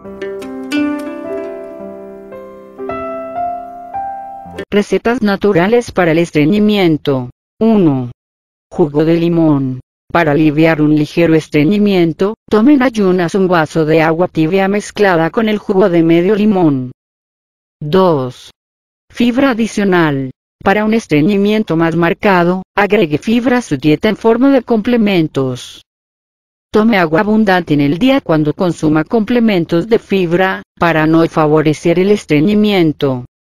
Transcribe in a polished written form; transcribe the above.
Recetas naturales para el estreñimiento. 1. Jugo de limón. Para aliviar un ligero estreñimiento, tome en ayunas un vaso de agua tibia mezclada con el jugo de medio limón. 2. Fibra adicional. Para un estreñimiento más marcado, agregue fibra a su dieta en forma de complementos. Tome agua abundante en el día cuando consuma complementos de fibra, para no favorecer el estreñimiento.